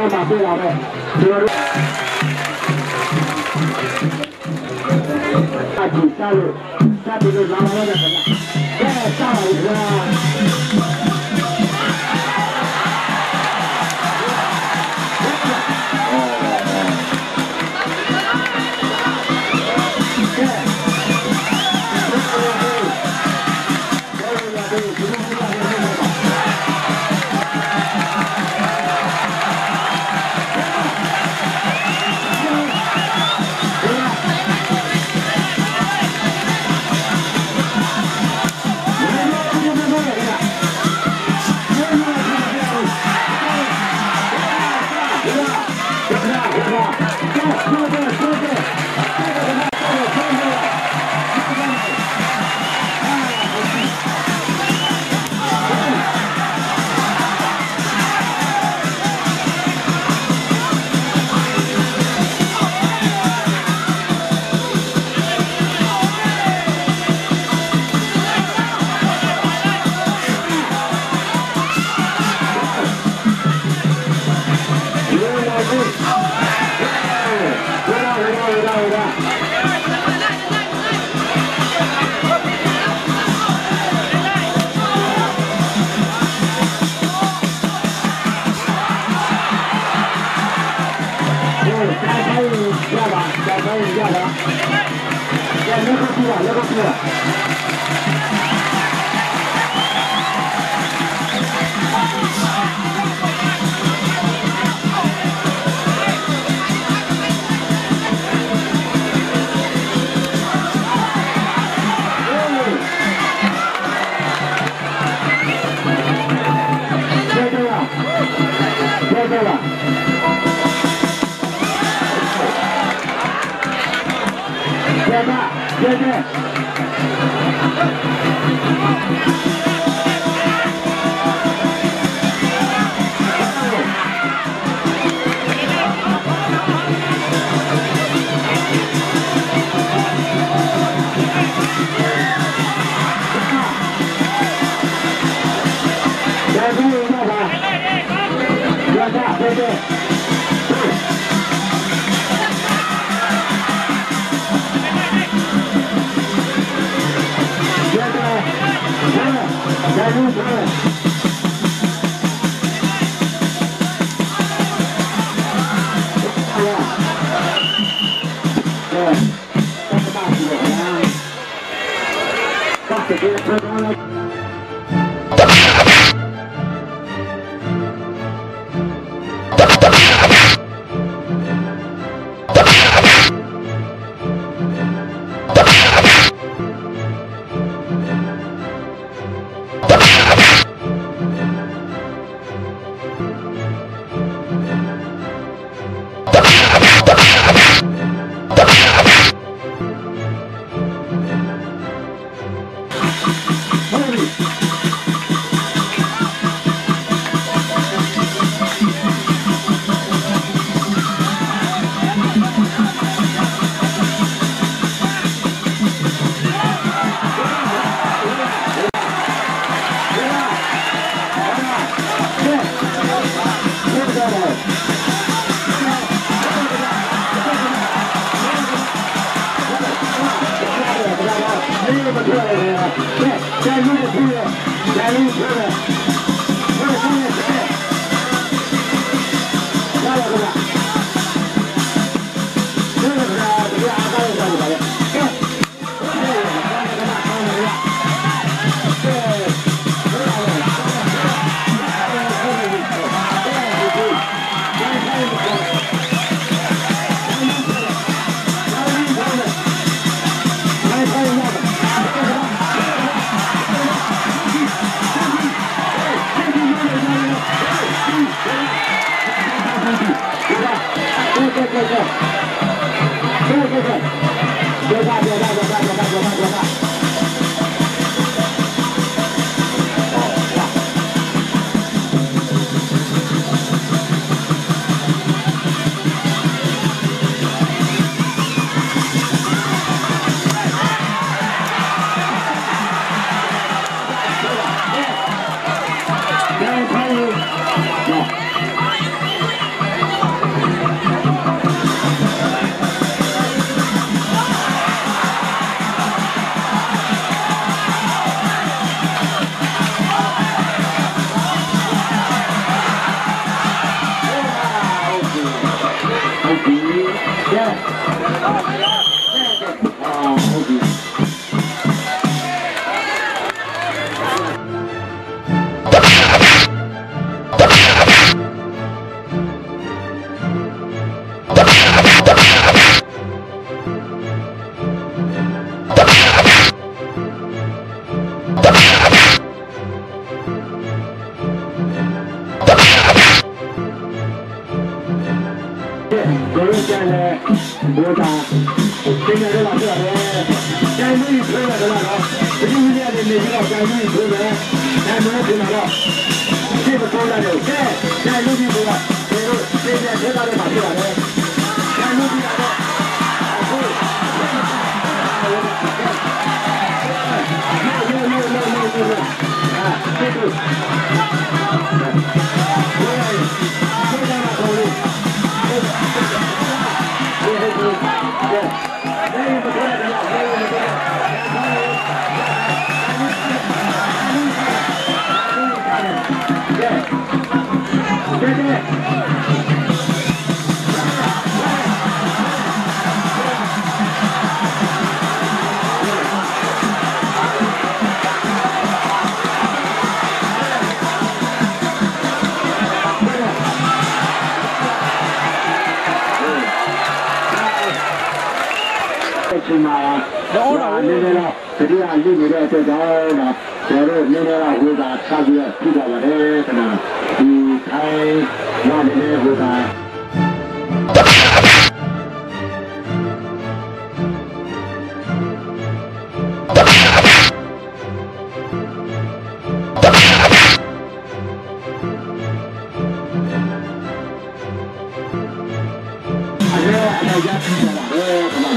马队两位，大体加入，下体就拿完了再什么？再上来一个。 来ဟုတ်ပြီ ကိုယ်ကျန်တဲ့ဘောတာသင်ရတယ်လားပြောတယ်ကျန်ပြီးပြေးရတယ်လားဒီလိုလေးရတယ်နေတော့ကျန်ပြီးပြေးတယ်ဒါမှမဟုတ်ဘူးလားဒီလိုပေါ်လာတယ်ကျန်လို့ဒီဘောကဒီလိုပြေးတယ်ဒါလည်းမဖြစ်ပါနဲ့ကျန်လို့ဒီကတော့အခုချိန်မှာတော့နည်းနည်းတော့တတိယလိနေတဲ့အတွက်ကြောင့်တော့ကျွန်တော်တို့နည်းနည်းတော့ဝေသာထားပြီးတော့ပြပါပါတယ်ခဏဒီထိုင်ရနေတဲ့ဝေသာအဲ့ဒါရပြီလား